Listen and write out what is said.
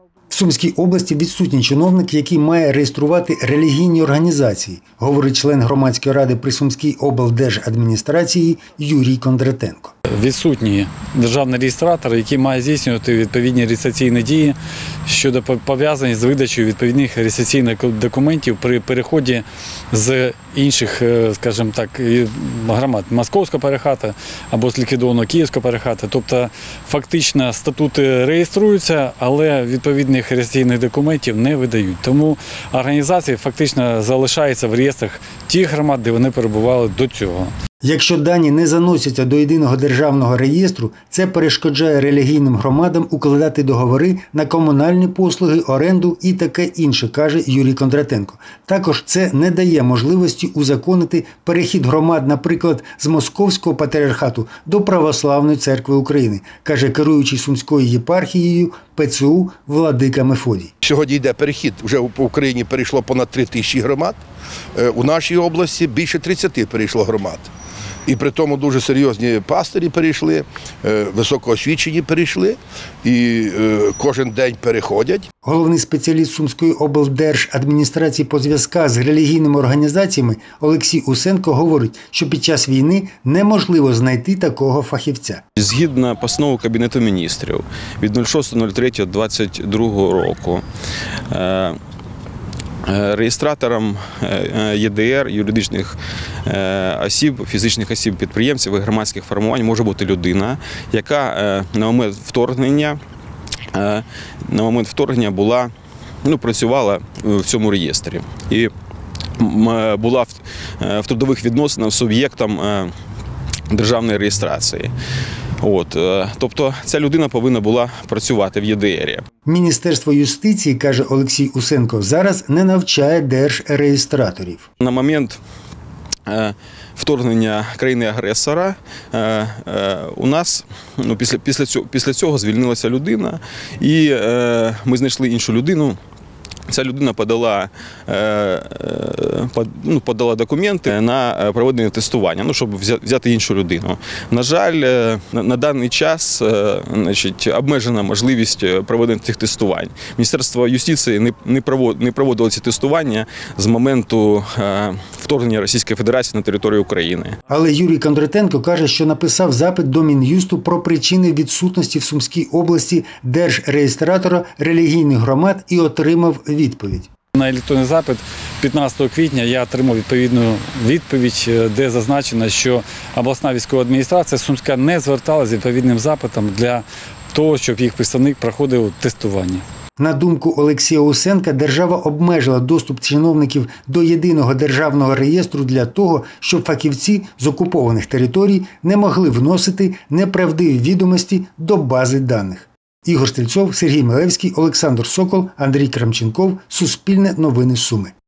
В Сумській області відсутній чиновник, який має реєструвати релігійні організації, говорить член громадської ради при Сумській облдержадміністрації Юрій Кондратенко. Відсутній державний реєстратор, який має здійснювати відповідні реєстраційні дії щодо пов'язані з видачею відповідних реєстраційних документів при переході з інших, скажімо так, громад Московського патріархату або з ліквідованого Київського патріархату. Тобто фактично статути реєструються, але відповідних реєстраційних документів не видають. Тому організації фактично залишаються в реєстрах тих громад, де вони перебували до цього. Якщо дані не заносяться до єдиного державного реєстру, це перешкоджає релігійним громадам укладати договори на комунальні послуги, оренду і таке інше, каже Юрій Кондратенко. Також це не дає можливості узаконити перехід громад, наприклад, з Московського патріархату до Православної церкви України, каже керуючий Сумською єпархією ПЦУ владика Мефодій. Сьогодні йде перехід. Вже по Україні перейшло понад 3 тисячі громад. У нашій області більше 30 перейшло громад. І при тому дуже серйозні пастирі перейшли, високоосвічені перейшли, і кожен день переходять. Головний спеціаліст Сумської облдержадміністрації по зв'язках з релігійними організаціями Олексій Усенко говорить, що під час війни неможливо знайти такого фахівця. Згідно постанови Кабінету міністрів від 06.03.22 року, реєстратором ЄДР, юридичних осіб, фізичних осіб, підприємців і громадських формувань може бути людина, яка на момент вторгнення працювала в цьому реєстрі і була в трудових відносинах суб'єктом державної реєстрації. Тобто ця людина повинна була працювати в ЄДРі. Міністерство юстиції, каже Олексій Усенко, зараз не навчає держреєстраторів. На момент вторгнення країни-агресора у нас після цього звільнилася людина, і ми знайшли іншу людину. Ця людина подала документи на проведення тестування, щоб взяти іншу людину. На жаль, на даний час обмежена можливість проведення цих тестувань. Міністерство юстиції не проводило ці тестування з моменту вторгнення Російської Федерації на територію України. Але Юрій Кондратенко каже, що написав запит до Мін'юсту про причини відсутності в Сумській області держреєстратора релігійних громад і отримав відповідь. На електронний запит 15 квітня я отримав відповідну відповідь, де зазначено, що обласна військова адміністрація Сумська не зверталася з відповідним запитом для того, щоб їх представник проходив тестування. На думку Олексія Усенка, держава обмежила доступ чиновників до єдиного державного реєстру для того, щоб фахівці з окупованих територій не могли вносити неправдиві відомості до бази даних. Ігор Стрільцов, Сергій Милевський, Олександр Сокол, Андрій Крамченков. Суспільне новини Суми.